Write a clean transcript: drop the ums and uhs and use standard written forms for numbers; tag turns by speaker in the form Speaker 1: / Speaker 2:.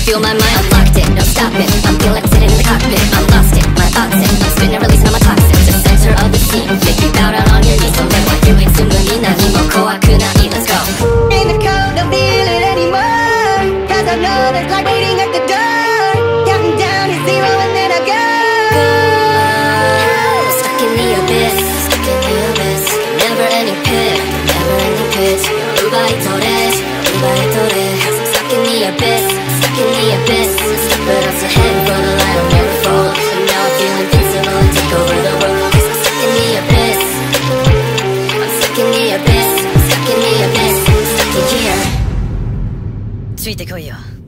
Speaker 1: fuel my mind, I'm locked in, no stopping. I'm feeling sitting in the cockpit, I'm lost in my oxen. I'm spinning, releasing all my toxins. The center of the scene, make me bow down on your knees. So let what you ain't soon with me, nanimo kowakunai. Let's go.
Speaker 2: In the cold, don't feel it anymore, 'cause I know there's light waiting at the door. Counting down to 0 and then I go.
Speaker 1: Stuck in the abyss, stuck in the abyss. Never ending pit, never ending pit. 𝙬𝙧𝙪𝙙𝙞𝙪. I'm stuck in the abyss, stuck in the abyss. But I'm so heading for the light, I'll never fall. And now I feel invincible and take over the world. 'Cause I'm stuck in the abyss, I'm stuck in the abyss, stuck in the abyss, stuck in here.
Speaker 3: ついてこいよ。